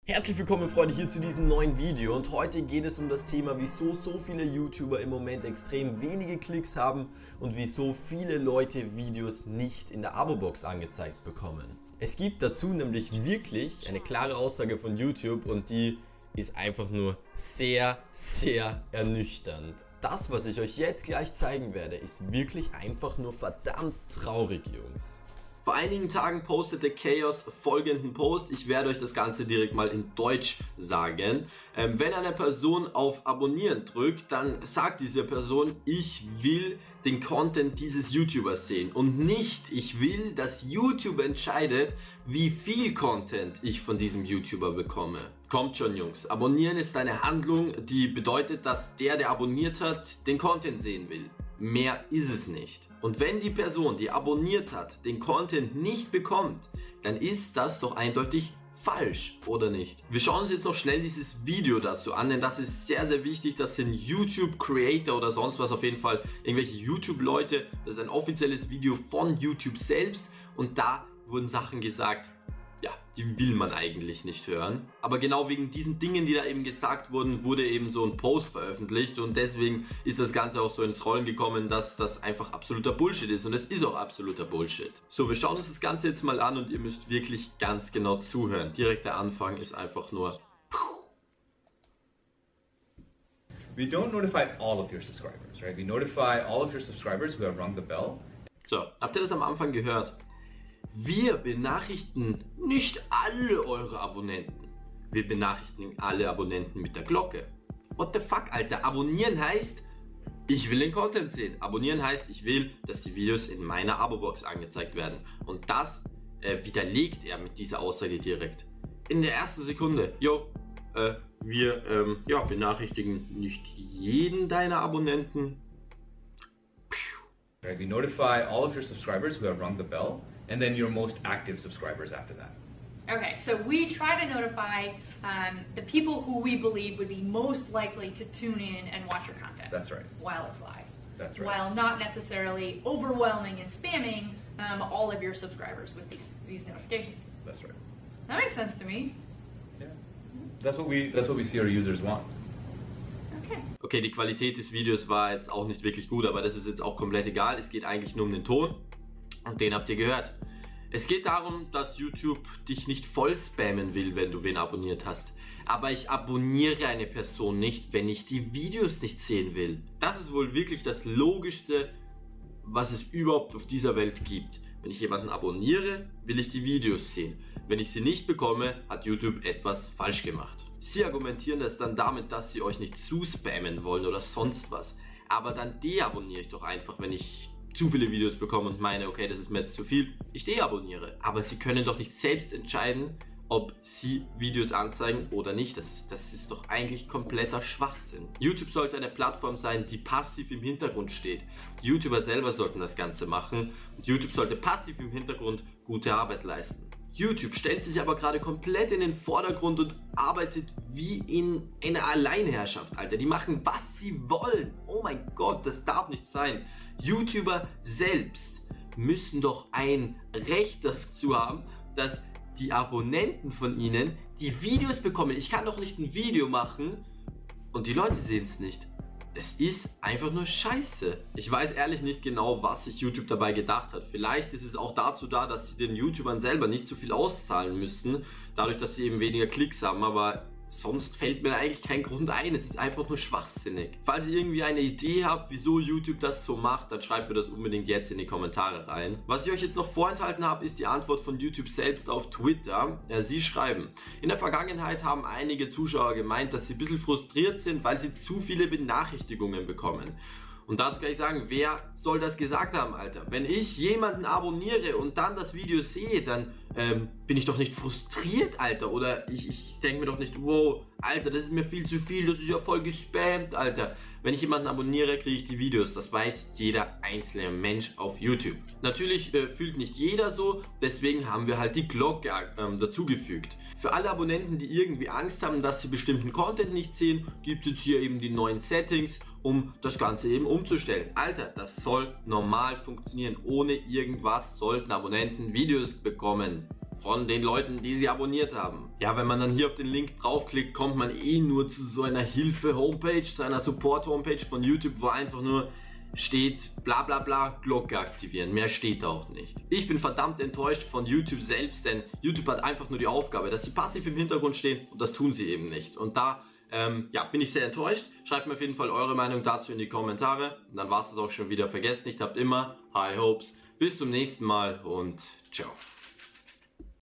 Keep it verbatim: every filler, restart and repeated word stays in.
Herzlich willkommen, Freunde, hier zu diesem neuen Video, und heute geht es um das Thema, wieso so viele YouTuber im Moment extrem wenige Klicks haben und wieso viele Leute Videos nicht in der Abo-Box angezeigt bekommen. Es gibt dazu nämlich wirklich eine klare Aussage von YouTube, und die ist einfach nur sehr, sehr ernüchternd. Das, was ich euch jetzt gleich zeigen werde, ist wirklich einfach nur verdammt traurig, Jungs. Vor einigen Tagen postete Chaos folgenden Post. Ich werde euch das Ganze direkt mal in Deutsch sagen. Ähm, wenn eine Person auf Abonnieren drückt, dann sagt diese Person, ich will den Content dieses YouTubers sehen und nicht, ich will, dass YouTube entscheidet, wie viel Content ich von diesem YouTuber bekomme. Kommt schon, Jungs. Abonnieren ist eine Handlung, die bedeutet, dass der, der abonniert hat, den Content sehen will. Mehr ist es nicht. Und wenn die Person, die abonniert hat, den Content nicht bekommt, dann ist das doch eindeutig falsch, oder nicht? Wir schauen uns jetzt noch schnell dieses Video dazu an, denn das ist sehr, sehr wichtig, dass den YouTube-Creator oder sonst was, auf jeden Fall irgendwelche YouTube-Leute, das ist ein offizielles Video von YouTube selbst, und da wurden Sachen gesagt, ja, die will man eigentlich nicht hören. Aber genau wegen diesen Dingen, die da eben gesagt wurden, wurde eben so ein Post veröffentlicht, und deswegen ist das Ganze auch so ins Rollen gekommen, dass das einfach absoluter Bullshit ist, und es ist auch absoluter Bullshit. So, wir schauen uns das Ganze jetzt mal an, und ihr müsst wirklich ganz genau zuhören. Direkt der Anfang ist einfach nur... We don't notify all of your subscribers, right? We notify all of your subscribers who have rung the bell. So, habt ihr das am Anfang gehört? Wir benachrichtigen nicht alle eure Abonnenten. Wir benachrichtigen alle Abonnenten mit der Glocke. What the fuck, Alter? Abonnieren heißt, ich will den Content sehen. Abonnieren heißt, ich will, dass die Videos in meiner Abo-Box angezeigt werden. Und das äh, widerlegt er mit dieser Aussage direkt. In der ersten Sekunde. Jo, äh, wir ähm, ja, benachrichtigen nicht jeden deiner Abonnenten. Right? We notify all of your subscribers who have rung the bell, and then your most active subscribers after that. Okay, so we try to notify um, the people who we believe would be most likely to tune in and watch your content. That's right. While it's live. That's right. While not necessarily overwhelming and spamming um, all of your subscribers with these these notifications. That's right. That makes sense to me. Yeah. That's what we that's what we see our users want. Okay. Okay, die Qualität des Videos war jetzt auch nicht wirklich gut, aber das ist jetzt auch komplett egal. Es geht eigentlich nur um den Ton, und den habt ihr gehört. Es geht darum, dass YouTube dich nicht voll spammen will, wenn du wen abonniert hast. Aber ich abonniere eine Person nicht, wenn ich die Videos nicht sehen will. Das ist wohl wirklich das Logischste, was es überhaupt auf dieser Welt gibt. Wenn ich jemanden abonniere, will ich die Videos sehen. Wenn ich sie nicht bekomme, hat YouTube etwas falsch gemacht. Sie argumentieren das dann damit, dass sie euch nicht zuspammen wollen oder sonst was. Aber dann deabonniere ich doch einfach, wenn ich zu viele Videos bekomme und meine, okay, das ist mir jetzt zu viel. Ich deabonniere. Aber sie können doch nicht selbst entscheiden, ob sie Videos anzeigen oder nicht. Das, das ist doch eigentlich kompletter Schwachsinn. YouTube sollte eine Plattform sein, die passiv im Hintergrund steht. YouTuber selber sollten das Ganze machen. Und YouTube sollte passiv im Hintergrund gute Arbeit leisten. YouTube stellt sich aber gerade komplett in den Vordergrund und arbeitet wie in einer Alleinherrschaft, Alter. Die machen, was sie wollen. Oh mein Gott, das darf nicht sein. YouTuber selbst müssen doch ein Recht dazu haben, dass die Abonnenten von ihnen die Videos bekommen. Ich kann doch nicht ein Video machen und die Leute sehen es nicht. Es ist einfach nur scheiße. Ich weiß ehrlich nicht genau, was sich YouTube dabei gedacht hat. Vielleicht ist es auch dazu da, dass sie den YouTubern selber nicht so viel auszahlen müssen, dadurch, dass sie eben weniger Klicks haben, aber sonst fällt mir eigentlich kein Grund ein. Es ist einfach nur schwachsinnig. Falls ihr irgendwie eine Idee habt, wieso YouTube das so macht, dann schreibt mir das unbedingt jetzt in die Kommentare rein. Was ich euch jetzt noch vorenthalten habe, ist die Antwort von YouTube selbst auf Twitter. Ja, sie schreiben: In der Vergangenheit haben einige Zuschauer gemeint, dass sie ein bisschen frustriert sind, weil sie zu viele Benachrichtigungen bekommen. Und dazu kann ich sagen, wer soll das gesagt haben, Alter? Wenn ich jemanden abonniere und dann das Video sehe, dann ähm, bin ich doch nicht frustriert, Alter. Oder ich, ich denke mir doch nicht, wow, Alter, das ist mir viel zu viel, das ist ja voll gespammt, Alter. Wenn ich jemanden abonniere, kriege ich die Videos. Das weiß jeder einzelne Mensch auf YouTube. Natürlich äh, fühlt nicht jeder so, deswegen haben wir halt die Glocke äh, dazugefügt. Für alle Abonnenten, die irgendwie Angst haben, dass sie bestimmten Content nicht sehen, gibt es jetzt hier eben die neuen Settings, um das Ganze eben umzustellen. Alter, das soll normal funktionieren. Ohne irgendwas sollten Abonnenten Videos bekommen. von den Leuten, die sie abonniert haben. Ja, wenn man dann hier auf den Link draufklickt, kommt man eh nur zu so einer Hilfe-Homepage, zu einer Support-Homepage von YouTube, wo einfach nur steht bla bla bla, Glocke aktivieren. Mehr steht da auch nicht. Ich bin verdammt enttäuscht von YouTube selbst, denn YouTube hat einfach nur die Aufgabe, dass sie passiv im Hintergrund stehen und das tun sie eben nicht. Und da ähm, ja, bin ich sehr enttäuscht. Schreibt mir auf jeden Fall eure Meinung dazu in die Kommentare. Und dann war es auch schon wieder. Vergesst nicht, habt immer High Hopes. Bis zum nächsten Mal und ciao.